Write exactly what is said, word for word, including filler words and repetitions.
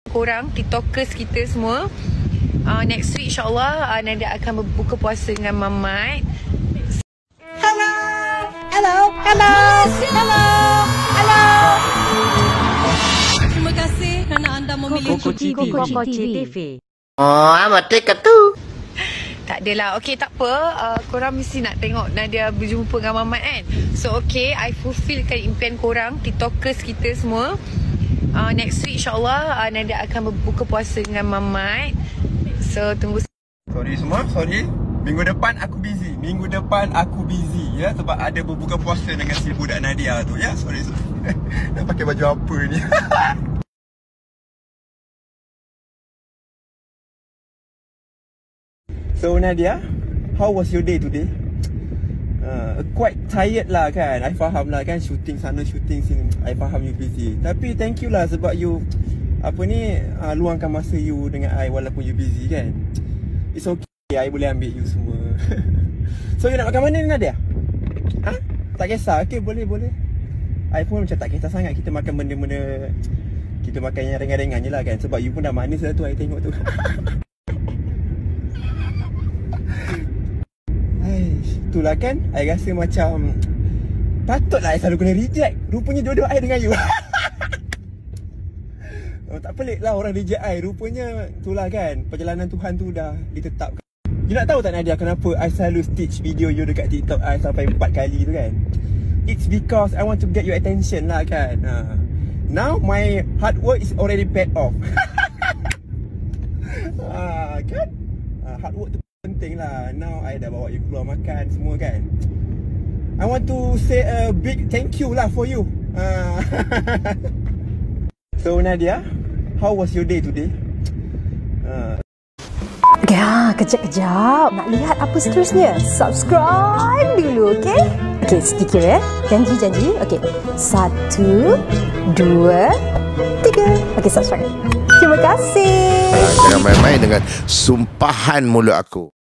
korang, tiktokers kita semua. uh, Next week insyaAllah uh, Nadia akan berbuka puasa dengan Mamat. Hello Hello Hello Hello Hello. Terima kasih kerana anda memilih Kokoci T V. Oh, mati ke tu? Tak adalah. Okay, tak apa. Uh, korang mesti nak tengok Nadia berjumpa dengan Mamat kan. So okay, I fulfillkan impian korang, tiktokers kita semua. uh, Next week insyaAllah uh, Nadia akan berbuka puasa dengan Mamat. So tunggu. Sorry semua, sorry. Minggu depan aku busy. Minggu depan aku busy ya, sebab ada berbuka puasa dengan si budak Nadia tu ya. Sorry sorry. Nak pakai baju apa ni? So Nadia, how was your day today? Uh, quite tired lah kan. I faham lah kan, shooting sana shooting sini. I faham you busy. Tapi thank you lah sebab you apa ni uh, luangkan masa you dengan I walaupun you busy kan. It's okay, I boleh ambil you semua. So you nak makan mana ni Nadia? Ha? Tak kisah. Okay, boleh boleh. I pun macam tak kisah sangat. Kita makan benda-benda, kita makan yang ringan-ringan je lah kan. Sebab you pun dah manis dah tu, I tengok tu. Itulah kan, I rasa macam patutlah I selalu kena reject. Rupanya jodoh I dengan you. Oh, tak pelik lah orang reject I. Rupanya itulah kan, perjalanan Tuhan tu dah ditetapkan. You nak tahu tak Nadia kenapa I selalu stitch video you dekat TikTok I sampai empat kali tu kan? It's because I want to get your attention lah kan. uh, Now my hard work is already paid off. uh, Kan uh, hard work tu penting lah. Now I dah bawa you keluar makan semua kan. I want to say a big thank you lah for you. uh. So Nadia, how was your day today? Uh. Ya, kejap-kejap. Nak lihat apa seterusnya? Subscribe dulu, okey? Okey, sedikit ya. Janji-janji. Okey. Satu, dua, tiga. Okey, subscribe. Terima kasih. Jangan main-main dengan sumpahan mulut aku.